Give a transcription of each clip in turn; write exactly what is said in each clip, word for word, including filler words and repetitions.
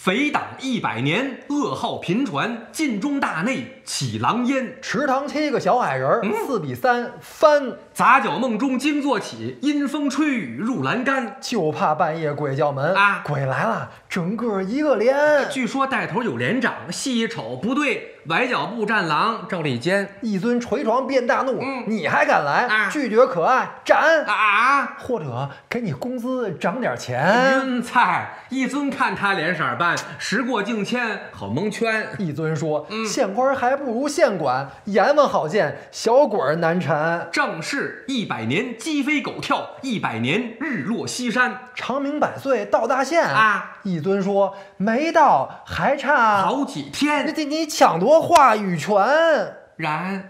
匪党一百年，噩耗频传，晋中大内起狼烟。 池塘七个小矮人，嗯、四比三翻。 杂角梦中惊坐起，阴风吹雨入栏杆。 就怕半夜鬼叫门啊！ 鬼来了，整个一个连。 据说带头有连长，细一瞅不对，外交部战狼赵立坚。 一尊捶床变大怒，嗯、你还敢来？ 啊、 拒绝可爱斩啊！ 或者给你工资涨点钱。 云菜一尊看他脸色办，时过境迁好蒙圈。 一尊说：“ 嗯、 县官还不如县管，阎王好见，小鬼儿难缠。” 正是一百年鸡飞狗跳，一百年日落西山。 长命百岁到大限啊！ 一尊说：“没到，还差好几天。” 你你抢夺话语权。 然。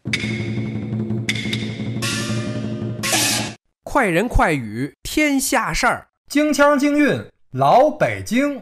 快人快语天下事儿， 京腔京韵老北京。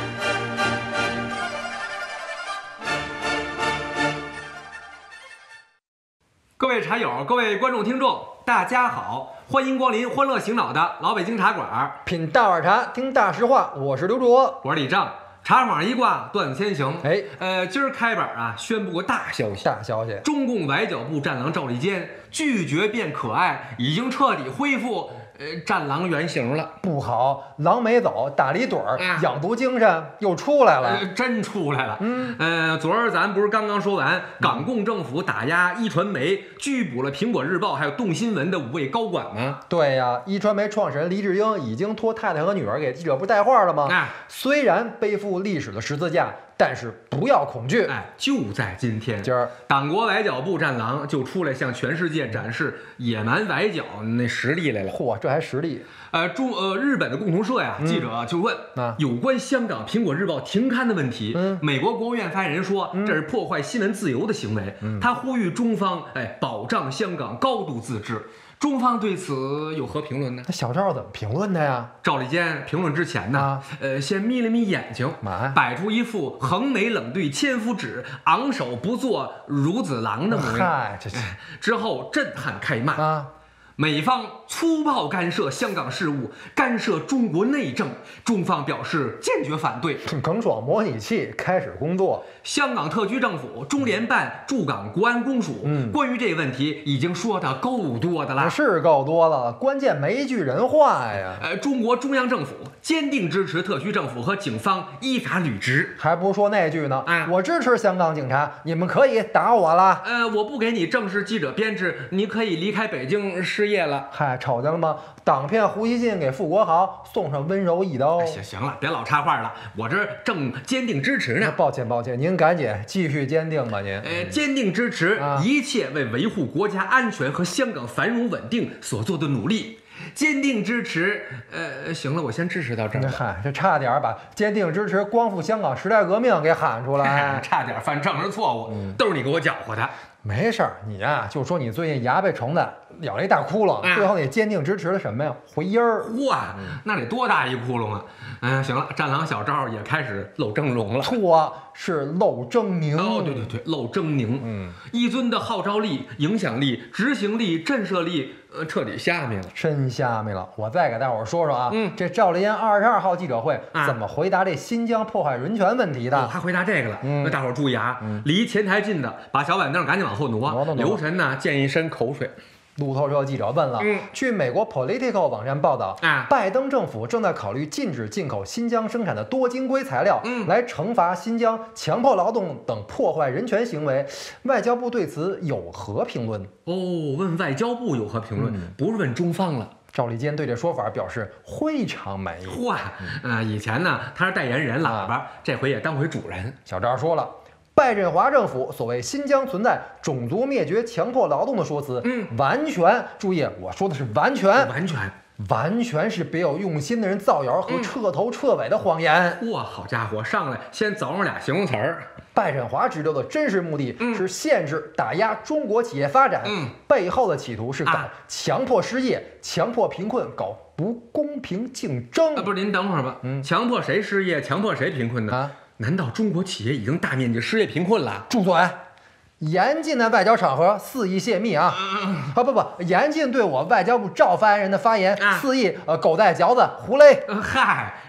各位茶友，各位观众听众，大家好，欢迎光临欢乐醒脑的老北京茶馆， 品大碗茶，听大实话。我是刘卓， 我是李正。茶坊一挂，段子先行。 哎， 呃，今儿开板啊，宣布个大消息。 大消息！ 中共外交部战狼赵立坚拒绝变可爱，已经彻底恢复呃战狼原形了。 不好，狼没走，打了一盹儿， 啊、 养足精神又出来了、 呃，真出来了。 嗯， 呃，昨儿咱不是刚刚说完，港共政府打压一传媒，拘捕了苹果日报还有动新闻的五位高管吗？ 对呀，一传媒创始人黎智英已经托太太和女儿给记者不带话了吗？ 啊， 虽然背负历史的十字架，但是不要恐惧。 哎，就在今天， 今儿党国外交部战狼就出来向全世界展示野蛮外交那实力来了。 嚯，这还实力！ 呃，中呃日本的共同社呀， 嗯、 记者就问、 啊、 有关香港苹果日报停刊的问题。 嗯、 美国国务院发言人说、 嗯、 这是破坏新闻自由的行为。 嗯、 他呼吁中方哎保障香港高度自治。中方对此有何评论呢？ 那小赵怎么评论的呀？ 赵立坚评论之前呢， 啊、 呃，先眯了眯眼睛，摆出一副横眉冷对千夫指，昂首不做孺子狼的模样。 嗨，这是、 哎、之后震撼开骂啊！ 美方粗暴干涉香港事务，干涉中国内政，中方表示坚决反对。 耿爽模拟器开始工作。 香港特区政府、中联办驻港国安公署， 嗯， 关于这个问题已经说的够多的了， 是够多了，关键没一句人话呀。 呃，中国中央政府坚定支持特区政府和警方依法履职， 还不如说那句呢。 啊， 我支持香港警察，你们可以打我了。 呃，我不给你正式记者编制，你可以离开北京失业了。 嗨，瞅见了吗？党骗胡锡进给傅国豪送上温柔一刀。 哎、行行了，别老插话了，我这正坚定支持呢。 抱歉抱歉，您赶紧继续坚定吧，您。 呃，坚定支持、 啊、 一切为维护国家安全和香港繁荣稳定所做的努力。坚定支持，呃，行了，我先支持到这儿。 嗨，这差点把坚定支持光复香港时代革命给喊出来， 差点犯政治错误， 嗯、 都是你给我搅和的。 没事儿，你呀、啊、就说你最近牙被虫子咬了一大窟窿， 啊、 最后你坚定支持了什么呀？回音儿。 哇，那得多大一窟窿啊！嗯、呃，行了，战狼小赵也开始露峥嵘了。 错，是露狰狞。 哦，对对对，露狰狞。 嗯， 一尊的号召力、影响力、执行力、震慑力，呃，彻底下面了， 真下面了。我再给大伙儿说说啊， 嗯， 这赵立坚二十二号记者会、 啊、 怎么回答这新疆迫害人权问题的？ 哦、还回答这个了。 嗯， 那大伙儿注意啊， 嗯、 离前台近的，把小板凳赶紧往后挪， 挪挪挪留神呢溅一身口水。 路透社记者问了， 嗯， 据美国 Politico 网站报道， 啊， 拜登政府正在考虑禁止进口新疆生产的多晶硅材料， 嗯， 来惩罚新疆强迫劳动等破坏人权行为。外交部对此有何评论？ 哦，问外交部有何评论， 嗯、 不是问中方了。 赵立坚对这说法表示非常满意。 嚯，呃，以前呢他是代言人喇叭，啊、这回也当回主人。 小赵说了。拜振华政府所谓新疆存在种族灭绝、强迫劳动的说辞， 嗯， 完全注意，我说的是完全， 完全， 完全是别有用心的人造谣和彻头彻尾的谎言。 哇、嗯，好家伙，上来先凿上俩形容词儿。 拜振华指流的真实目的是限制、打压中国企业发展， 嗯， 背后的企图是搞啊强迫失业、强迫贫困、搞不公平竞争。 啊，不是，您等会儿吧， 嗯， 强迫谁失业，强迫谁贫困呢？ 啊？ 难道中国企业已经大面积失业贫困了？ 住嘴！严禁的外交场合肆意泄密啊！啊不不，严禁对我外交部赵发言人的发言、 啊、 肆意呃狗带嚼子胡勒。 呃、嗨，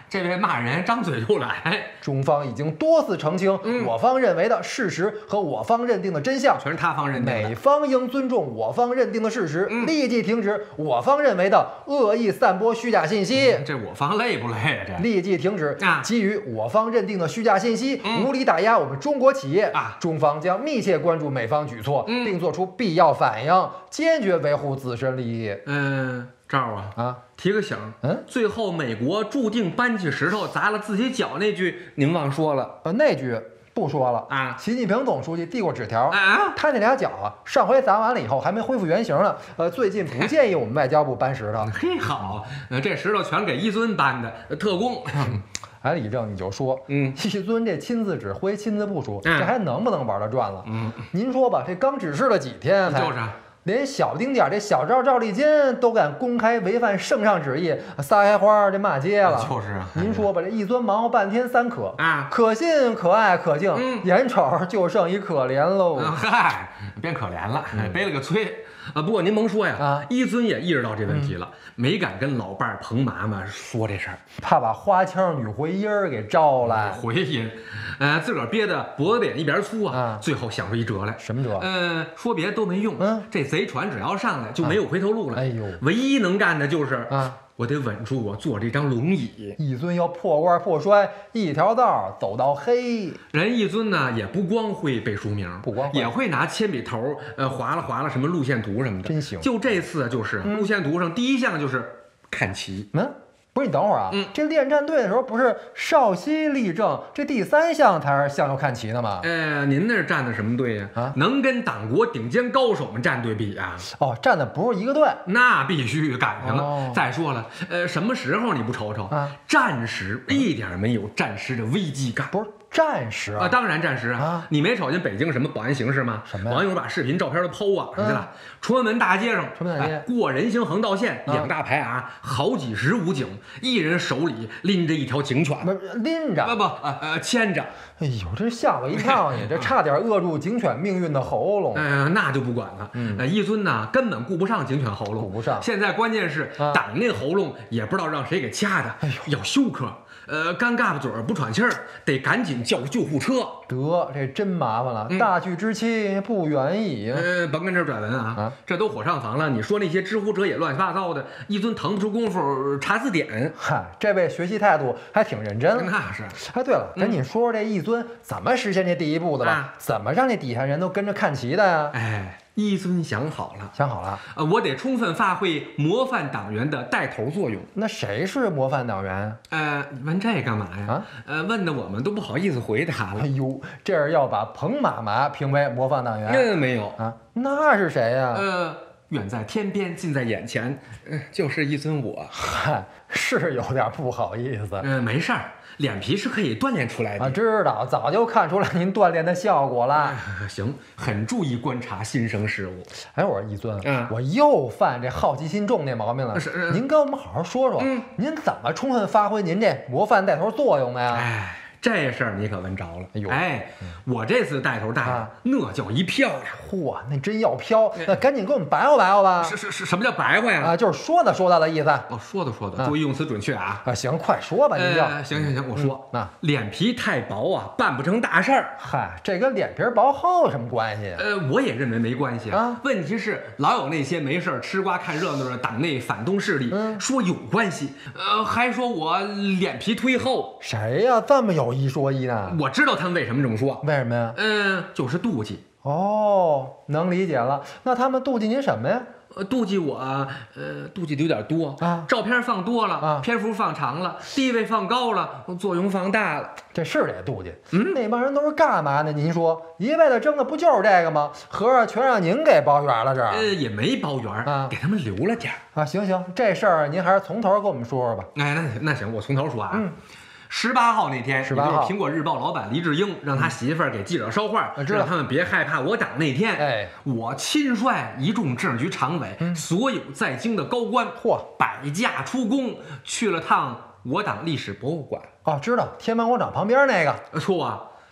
这位骂人张嘴就来， 中方已经多次澄清， 嗯我方认为的事实和我方认定的真相， 全是他方认定的。 美方应尊重我方认定的事实， 嗯立即停止我方认为的恶意散播虚假信息。 这我方累不累啊？这立即停止啊基于我方认定的虚假信息， 嗯无理打压我们中国企业啊中方将密切关注美方举措， 嗯并做出必要反应，坚决维护自身利益。 嗯，赵啊啊， 提个醒， 嗯， 最后美国注定搬起石头砸了自己脚那句，您忘说了呃，那句不说了啊？ 习近平总书记递过纸条， 啊， 他那俩脚啊，上回砸完了以后还没恢复原形呢。呃，最近不建议我们外交部搬石头。 嘿好，呃，这石头全给一尊搬的，呃特工。 哎，李正你就说， 嗯一尊这亲自指挥、亲自部署， 嗯这还能不能玩得转了？ 嗯， 您说吧，这刚指示了几天才， 就是连小丁点儿这小赵赵立坚都敢公开违反圣上旨意，撒开花儿这骂街了。 就是啊。 您说吧，这一尊忙活半天三可啊， 可信、可爱、可敬， 嗯眼瞅就剩一可怜喽。 嗯嗨，变可怜了，背了个催。啊，不过您甭说呀， 啊一尊也意识到这问题了，没敢跟老伴儿彭妈妈说这事儿， 怕把花腔女回音儿给招来。 回音，呃，自个儿憋得脖子脸一边粗啊， 啊最后想出一辙来。 什么辙？ 呃，说别的都没用， 嗯这贼船只要上来就没有回头路了。 哎呦唯一能干的就是啊， 我得稳住我坐这张龙椅。 一尊要破罐破摔，一条道儿走到黑。 人一尊呢，也不光会背书名， 不光会也会拿铅笔头，呃，划拉划拉什么路线图什么的， 真行就这次就是、 嗯路线图上第一项就是看齐。 嗯，不是你等会儿啊， 嗯这练战队的时候不是少息立正，这第三项才是向右看齐的吗？ 呃，您那是站的什么队呀、 啊能跟党国顶尖高手们站队比啊？ 哦，站的不是一个队。 那必须赶上了。 哦再说了，呃，什么时候你不瞅瞅？ 啊战时一点没有战时的危机感。 不是战时啊，当然战时啊！ 啊你没瞅见北京什么保安形势吗？ 什么呀网友把视频、照片都抛网上去了。崇文门大街上， 崇文门大街哎过人行横道线， 啊两大排啊，好几十武警，一人手里拎着一条警犬， 不是拎着。 不不，呃呃，牵着。 哎呦，这吓我一跳你，这差点扼住警犬命运的喉咙。 呃，那就不管了。 嗯呃，一尊呢根本顾不上警犬喉咙， 顾不上现在关键是啊党那喉咙也不知道让谁给掐的， 哎呦要休克。呃，干嘎巴嘴儿不喘气儿，得赶紧叫救护车。 得，这真麻烦了， 嗯大局之期不远矣。 呃，甭跟这儿转文啊， 啊这都火上房了。你说那些知乎者也乱七八糟的，一尊腾不出功夫查字典。 嗨，这位学习态度还挺认真。 那是， 哎，对了，赶紧说说这一尊怎么实现这第一步的吧？ 啊怎么让这底下人都跟着看齐的呀？ 哎，一尊想好了， 想好了， 呃，我得充分发挥模范党员的带头作用。 那谁是模范党员？ 呃，你问这干嘛呀？ 啊呃，问的我们都不好意思回答了哎。呦，这是要把彭妈妈评为模范党员那没有， 啊？那是谁呀？ 呃，远在天边，近在眼前，呃，就是一尊我。 嗨，是有点不好意思呃，没事儿，脸皮是可以锻炼出来的。 啊，知道，早就看出来您锻炼的效果了。 啊行，很注意观察新生事物。 哎，我说一尊， 嗯我又犯这好奇心重那毛病了。 是是您跟我们好好说说， 嗯您怎么充分发挥您这模范带头作用的呀？ 哎，这事儿你可问着了。 哎呦哎，我这次带头带的啊那叫一漂亮。 嚯，那真要飘，那赶紧给我们白话白话吧。 是是是，什么叫白话呀？ 啊，就是说的说到的意思。 哦，说的说的， 啊注意用词准确啊。 啊，行，快说吧，您就。 呃，行行行，我说， 嗯啊脸皮太薄啊，办不成大事儿。 嗨，这跟脸皮薄厚有什么关系？ 呃，我也认为没关系啊问题是老有那些没事儿吃瓜看热闹的党内反动势力、 嗯说有关系，呃，还说我脸皮忒厚。 谁呀、这么有一说一呢？ 我知道他们为什么这么说， 为什么呀？ 嗯、就是妒忌。 哦，能理解了。那他们妒忌您什么呀？ 呃，妒忌我，呃，妒忌的有点多啊照片放多了， 啊篇幅放长了，地位放高了，作用放大了。 这是得妒忌。 嗯那帮人都是干嘛呢？您说，一味的争的不就是这个吗？合着全让您给包圆了这儿、 呃，也没包圆儿， 啊给他们留了点儿。 啊？行行，这事儿您还是从头跟我们说说吧。 哎，那那行，我从头说啊。 嗯十八号那天， 十八号也就是苹果日报老板黎智英让他媳妇儿给记者捎话， 我知道让他们别害怕我党那天， 哎， 我亲率一众政治局常委， 嗯所有在京的高官， 嚯， 百驾出宫，去了趟我党历史博物馆。 哦，知道天安门广场旁边那个。 呃错啊，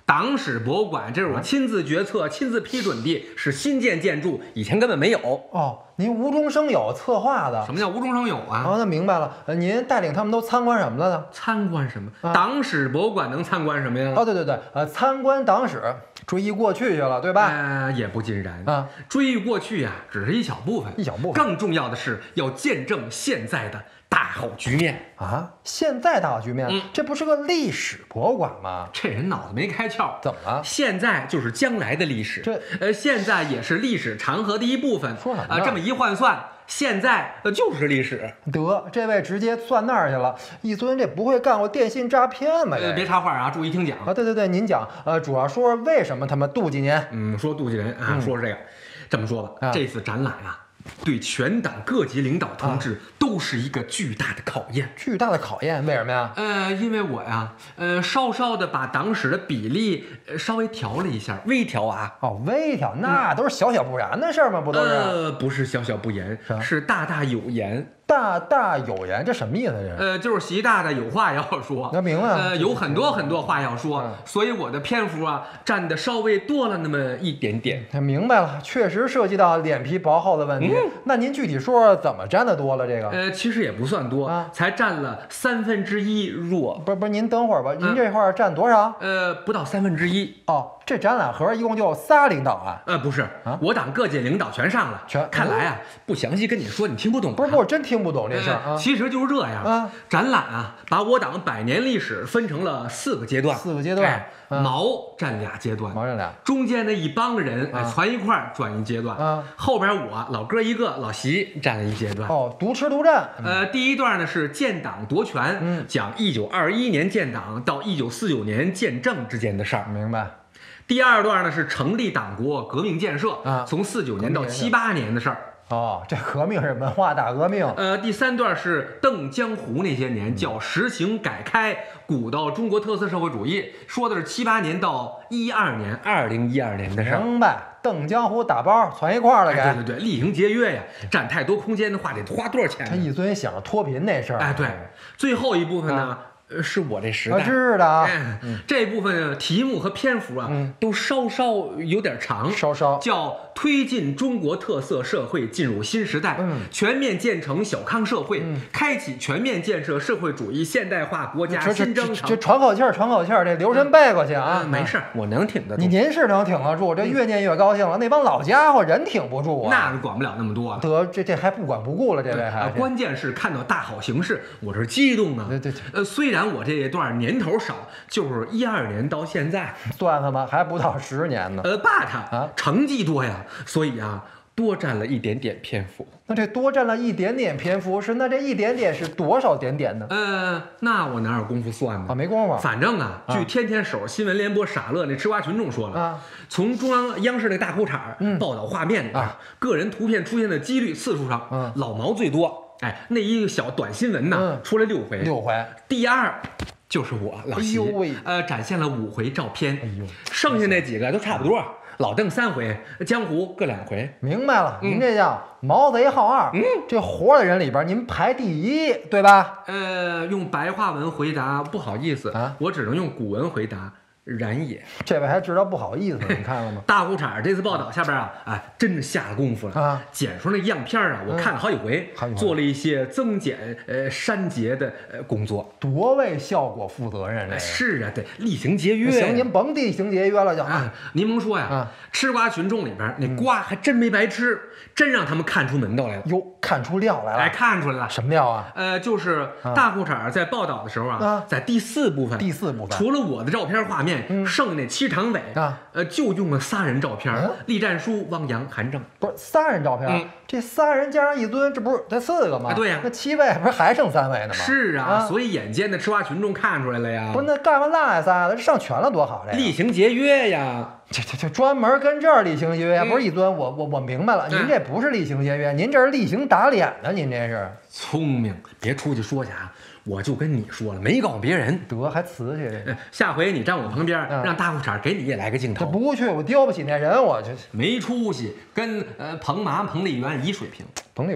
党史博物馆，这是我亲自决策、亲自批准的，是新建建筑，以前根本没有。 哦，您无中生有策划的。 什么叫无中生有啊？ 哦，那明白了。呃，您带领他们都参观什么了呢？ 参观什么？ 啊党史博物馆能参观什么呀？ 哦，对对对，呃，参观党史，追忆过去去了，对吧？ 呃，也不尽然啊， 追忆过去呀、只是一小部分， 一小部分。 更重要的是要见证现在的大好局面啊！现在大好局面， 嗯、 这不是个历史博物馆吗？ 这人脑子没开窍， 怎么了？ 现在就是将来的历史， 这呃，现在也是历史长河的一部分。 说什么啊、呃？这么一换算，现在呃就是历史。 得，这位直接算那儿去了。一尊这不会干过电信诈骗吗？ 呃，别插话啊，注意听讲啊！对对对，您讲，呃，主要说为什么他们妒忌您？ 嗯，说妒忌人啊， 嗯、 说是这个，这么说吧， 啊、 这次展览啊。对全党各级领导同志都是一个巨大的考验， 巨大的考验，为什么呀？ 呃，因为我呀，呃，稍稍的把党史的比例呃稍微调了一下，微调啊。 哦，微调，那都是小小不然的事儿吗？不都是？ 呃，不是小小不言， 是, 是大大有言。 大大有言，这什么意思？这呃，就是习大大有话要说， 那明白了。 呃，有很多很多话要说， 嗯、 所以我的篇幅啊占的稍微多了那么一点点。 明白了，确实涉及到脸皮薄厚的问题。嗯、那您具体说说怎么占的多了？这个？ 呃，其实也不算多， 啊、 才占了三分之一弱。 不是不是，您等会儿吧，您这块儿占多少？ 呃，不到三分之一。 哦。这展览盒一共就仨领导啊？ 呃，不是， 啊、 我党各界领导全上了。 全看来啊，不详细跟你说，你听不懂、啊。 不是，我真听不懂这事儿、 呃、啊。其实就是这样。 啊， 展览啊，把我党百年历史分成了四个阶段。 四个阶段。 哎啊、 毛占俩阶段， 毛占俩。 中间的一帮人哎啊攒一块儿转一阶段。 啊， 后边我老哥一个，老习占了一阶段。 哦，独吃独占。 呃，第一段呢是建党夺权， 嗯， 讲一九二一年建党到一九四九年建政之间的事儿。 明白。 第二段呢是成立党国、革命建设， 啊， 从四九年到七八年的事儿。 哦，这革命是文化大革命。 呃，第三段是邓江湖那些年，叫实行改开，鼓捣中国特色社会主义，说的是七八年到一二年，二零一二年的事儿。 明白。邓江湖打包攒一块儿了，给、 哎。对对对，厉行节约呀，占太多空间的话得花多少钱？ 他一尊想着脱贫那事儿。 哎，对，最后一部分呢。 啊呃，是我这时代， 我知道啊。 哎，这部分题目和篇幅啊， 嗯、 都稍稍有点长， 稍稍叫推进中国特色社会进入新时代， 嗯， 全面建成小康社会， 嗯， 开启全面建设社会主义现代化国家新征程。 这喘口气儿，喘口气儿，这留神背过去啊。 嗯、没事，我能挺得住。 你您是能挺得住，这越念越高兴了。那帮老家伙人挺不住啊。 那管不了那么多。 得，这这还不管不顾了，这位还。 啊、关键是看到大好形势，我这激动啊。 对对对。 呃，虽然我这一段年头少，就是一二年到现在， 算算吧，还不到十年呢。 呃，罢他啊， 成绩多呀，所以啊，多占了一点点篇幅。 那这多占了一点点篇幅是？那这一点点是多少点点呢？ 呃，那我哪有功夫算呢？ 啊，没功夫。 反正啊，据天天手新闻联播傻乐那吃瓜群众说了， 啊， 从中央央视那大裤衩嗯报道画面里啊， 个人图片出现的几率次数上， 嗯， 老毛最多。哎，那一个小短新闻呢， 嗯、 出来六回， 六回。 第二。就是我老习， 哎呦喂， 呃，展现了五回照片， 哎呦， 剩下那几个都差不多。老邓三回，江湖各两回。 明白了， 嗯、 您这叫毛贼好二。 嗯， 这活的人里边，您排第一，对吧？ 呃，用白话文回答不好意思啊， 我只能用古文回答。然也， 这位还知道不好意思，你看了吗？ 大裤衩这次报道下边啊，哎，真的下了功夫了啊！ 剪出那样片啊，我看了好几回， 嗯、 做了一些增减、呃删节的呃工作， 多为效果负责任。这是啊，对，厉行节约。 行，您甭厉行节约了就啊。您甭说呀， 啊、 吃瓜群众里边那瓜还真没白吃，嗯、真让他们看出门道来了。 哟，看出料来了。 哎，看出来了。 什么料啊？ 呃，就是大裤衩在报道的时候啊， 啊在第四部分， 第四部分除了我的照片画面， 嗯、 剩那七常委啊， 呃，就用了仨人照片， 嗯、 栗战书、汪洋、韩正， 不是仨人照片， 嗯、 这仨人加上一尊，这不是才四个吗？ 啊、对呀、啊， 那七位不是还剩三位呢吗？ 是啊， 啊所以眼尖的吃瓜群众看出来了呀。 不是，那干嘛落仨的？这上全了多好，这厉行节约呀。 这这这专门跟这儿厉行节约，嗯、不是一尊，我我我明白了，您这不是厉行节约，您这是厉行打脸呢，您这是。 聪明，别出去说去啊！我就跟你说了，没告诉别人。 得还瓷器这。 下回你站我旁边， 嗯、 让大裤衩给你也来个镜头。 这不去，我丢不起那人，我这没出息，跟呃彭麻、彭丽媛一水平。 彭丽媛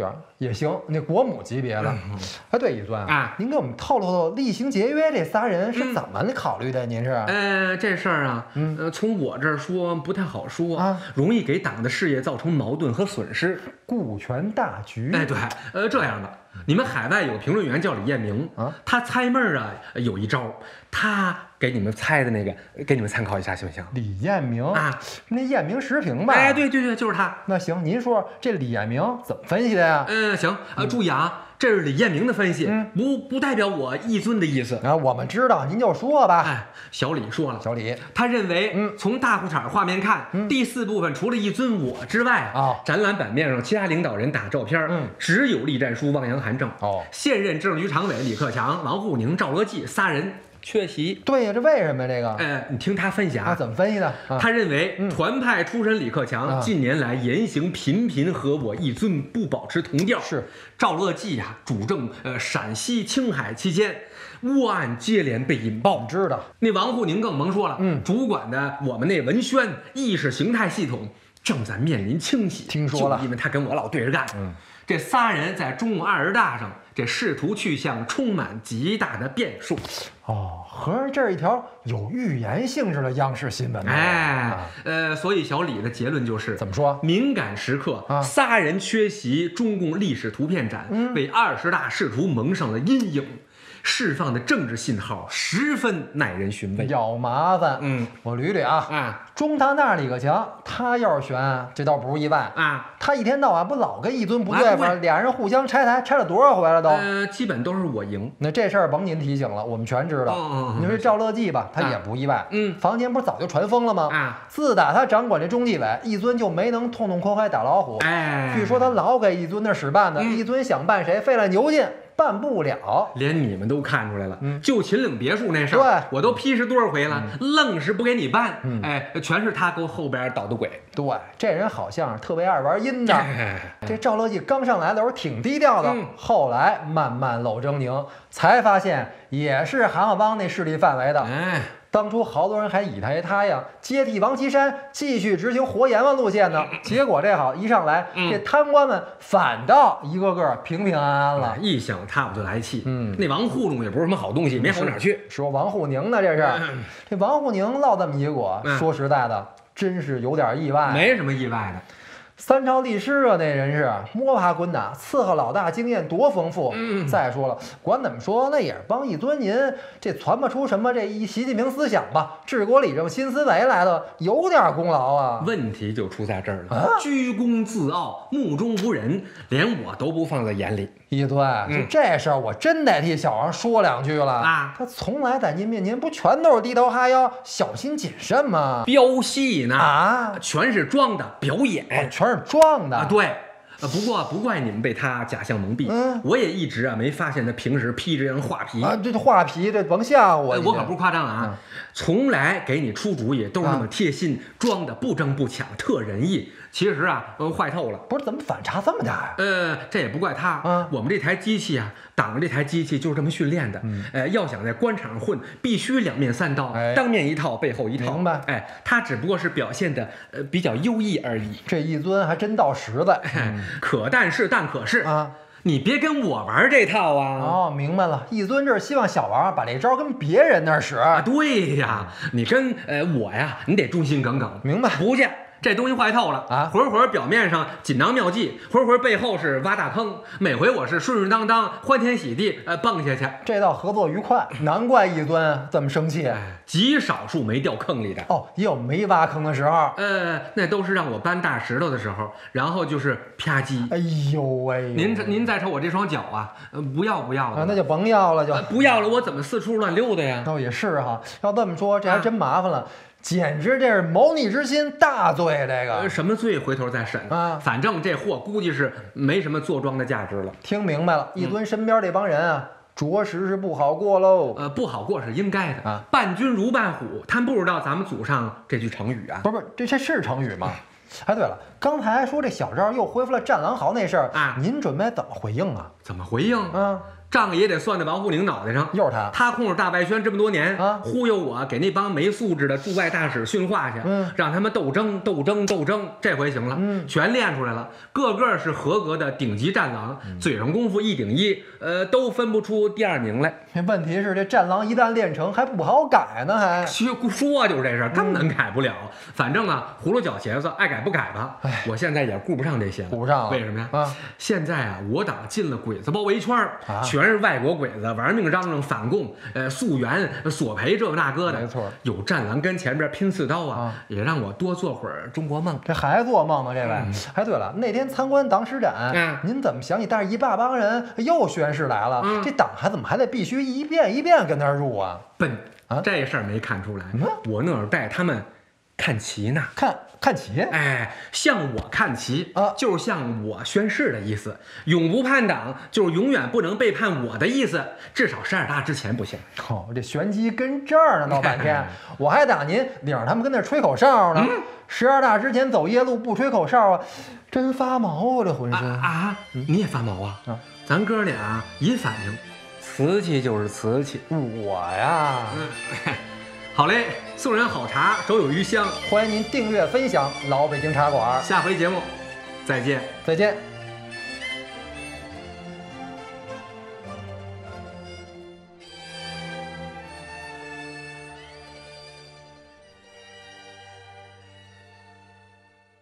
也行，那国母级别的。 嗯、 哎，对，一尊啊， 您给我们透露透露，厉行节约这仨人是怎么考虑的？您是？ 呃，这事儿啊， 嗯， 呃，从我这儿说不太好说啊， 容易给党的事业造成矛盾和损失。 顾全大局。 哎，对，呃，这样吧，你们海外有评论员叫李彦明啊， 他猜闷儿啊有一招，他给你们猜的那个，给你们参考一下行不行？ 李彦明啊， 那彦明时评吧？ 哎，对对对，就是他。 那行，您说这李彦明怎么分析的呀？ 嗯，行，呃，注意啊，这是李彦明的分析， 嗯、 不不代表我一尊的意思啊。我们知道，您就说吧。 哎，小李说了， 小李， 他认为， 嗯， 从大裤衩画面看， 嗯、 第四部分除了一尊我之外啊、哦， 展览版面上其他领导人打照片， 嗯， 只有栗战书、汪洋、韩正。 哦， 现任政治局常委李克强、王沪宁、赵乐际仨人缺席。 对呀，这为什么这个？ 呃，你听他分析啊， 他怎么分析的？啊、 他认为， 嗯、 团派出身李克强、 啊、 近年来言行频频和我一尊不保持同调。 是赵乐际呀、啊，主政呃陕西、青海期间，窝案接连被引爆。 你知道？ 那王沪宁更甭说了， 嗯， 主管的我们那文宣意识形态系统正在面临清洗。 听说了， 就因为他跟我老对着干。 嗯。 这仨人在中共二十大上，这仕途去向充满极大的变数。 哦，合着这是一条有预言性质的央视新闻。 哎， 啊、 呃，所以小李的结论就是怎么说？ 敏感时刻， 啊、 仨人缺席中共历史图片展， 嗯、 为二十大仕途蒙上了阴影。释放的政治信号十分耐人寻味， 要麻烦。 嗯， 我捋捋啊， 啊， 中堂大李克强，他要是选，这倒不是意外啊。 他一天到晚不老跟一尊不对付， 啊、 俩人互相拆台，拆了多少回了都？ 呃，基本都是我赢。 那这事儿甭您提醒了，我们全知道。 哦、 你说赵乐际吧，他也不意外。 啊、嗯， 房间不是早就传疯了吗？ 啊， 自打他掌管这中纪委，一尊就没能痛痛快快打老虎。 哎， 据说他老给一尊那使绊子， 嗯、 一尊想办谁，费了牛劲。办不了， 连你们都看出来了。 嗯， 就秦岭别墅那事儿， 对， 我都批示多少回了，嗯、愣是不给你办。 嗯， 哎，全是他给我后边捣的鬼。 对，这人好像特别爱玩阴的。 哎、 这赵乐际刚上来的时候挺低调的， 嗯、 后来慢慢露狰狞，才发现也是韩浩帮那势力范围的。 哎。 当初好多人还以他为他呀，接替王岐山继续执行活阎王路线呢。结果这好一上来， 嗯、 这贪官们反倒一个个平平安安了。 哎、一想他我就来气。 嗯， 那王沪宁也不是什么好东西，没好哪儿去。 说王沪宁呢，这是、嗯、这王沪宁落这么一果， 嗯、 说实在的，真是有点意外。 没什么意外的。 三朝帝师啊，那人是摸爬滚打，伺候老大经验多丰富。 嗯， 再说了，管怎么说，那也是帮一尊您这传不出什么这一习近平思想吧，治国理政新思维来的，有点功劳啊。 问题就出在这儿了， 啊、 居功自傲，目中无人，连我都不放在眼里。 一尊，就这事儿，我真得替小王说两句了啊！ 他从来在您面前不全都是低头哈腰、小心谨慎吗？ 飙戏呢啊， 全是装的表演， 哦、全是装的啊！对。不过不怪你们被他假象蒙蔽， 嗯， 我也一直啊没发现他平时披着样画皮啊，这画皮这甭吓我， 我可不是夸张啊， 嗯、 从来给你出主意都是那么贴心，啊、装的不争不抢，特仁义。其实啊，呃，坏透了。 不是怎么反差这么大呀？ 呃，这也不怪他啊， 我们这台机器啊，党这台机器就是这么训练的。 嗯， 呃，要想在官场上混，必须两面三刀， 哎、 当面一套，背后一套。 明白？ 哎，他只不过是表现的呃比较优异而已。 这一尊还真到实在， 嗯、可但是但可是啊。 你别跟我玩这套啊！ 哦，明白了，一尊这是希望小王把这招跟别人那儿使啊。对呀，你跟呃我呀，你得忠心耿耿。 明白？ 不见这东西坏透了啊！ 会儿会儿表面上锦囊妙计，会儿会儿背后是挖大坑。每回我是顺顺当当、欢天喜地呃蹦下去， 这倒合作愉快，难怪一尊这么生气。 哎、极少数没掉坑里的哦，也有没挖坑的时候。 呃，那都是让我搬大石头的时候，然后就是啪叽。 哎呦喂！ 您您再瞅我这双脚啊，呃，不要不要的、 啊，那就甭要了就， 呃、不要了，我怎么四处乱溜达呀？ 倒也是哈，要这么说，这还真麻烦了。啊，简直这是谋逆之心大罪，这个、 呃、什么罪回头再审啊！ 反正这货估计是没什么坐庄的价值了。 听明白了，一尊身边这帮人啊，着实是不好过喽。 呃，不好过是应该的啊。 伴君如伴虎，他不知道咱们祖上这句成语啊？ 不是不是，这这是成语吗？哎，对了，刚才说这小赵又恢复了战狼嚎那事儿啊， 您准备怎么回应啊？ 怎么回应啊？ 账也得算在王沪宁脑袋上。 又是他， 他控制大外宣这么多年啊忽悠我，给那帮没素质的驻外大使训话去， 嗯让他们斗争、斗争、斗争。这回行了， 嗯全练出来了，个个是合格的顶级战狼，嘴上功夫一顶一，呃，都分不出第二名来。 这问题是这战狼一旦练成还不好改呢，还其实说就是这事儿，根本改不了。反正啊，葫芦搅茄子，爱改不改吧。 哎我现在也顾不上这些了， 顾不上了为什么呀？ 啊现在啊，我党进了鬼子包围圈儿， 啊全是外国鬼子，玩命嚷嚷反共，呃，溯源、索赔这个那个的。 没错， 有战狼跟前边拼刺刀啊， 啊也让我多做会儿中国梦。 这还做梦呢，这位。哎，对了，那天参观党史展， 嗯您怎么想起带着一大帮人又宣誓来了？ 嗯这党还怎么还得必须一遍一遍跟那儿入啊？ 笨啊这事儿没看出来， 嗯我那儿带他们看齐呢。 看看齐， 哎，向我看齐啊就是向我宣誓的意思。永不叛党，就是永远不能背叛我的意思。至少十二大之前不行。 哦，这玄机跟这儿呢，闹半天，我还打您领着他们跟那儿吹口哨呢。十二大之前走夜路不吹口哨啊，真发毛啊，这浑啊身。 啊！你也发毛啊？ 啊咱哥俩一反应，瓷器就是瓷器。 我呀， 嗯，好嘞，送人好茶，手有余香。 欢迎您订阅分享老北京茶馆， 下回节目再见。 再见。